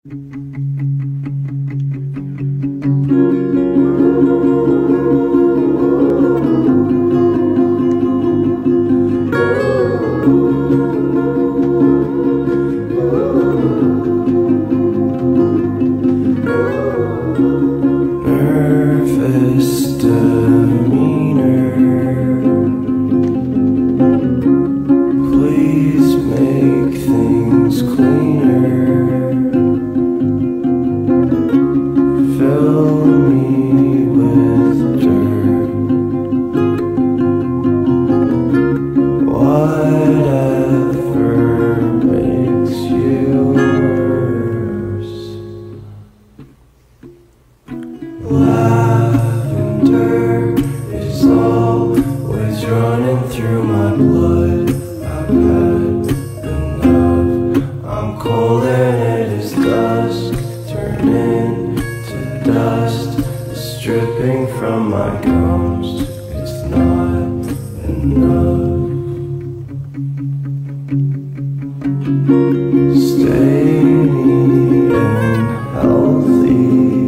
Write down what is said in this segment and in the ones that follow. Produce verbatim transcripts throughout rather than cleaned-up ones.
Nervous demeanor, please make things cleaner. Fill me with dirt. Whatever makes you worse. Lavender is always running through my blood. I've had enough. I'm cold and it is dusk, turning to dust. It's dripping from my gums. It's not enough. Stay neat and healthy.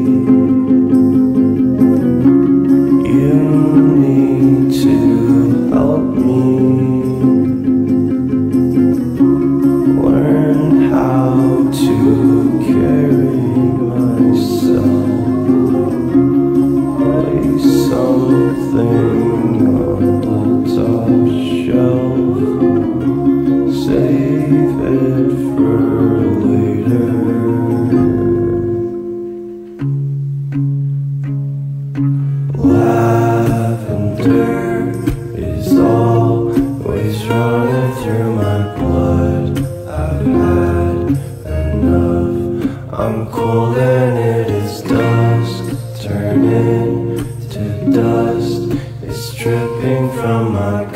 Lavender is always running through my blood. I've had enough. I'm cold and it is dusk, turning to dust. It's dripping from my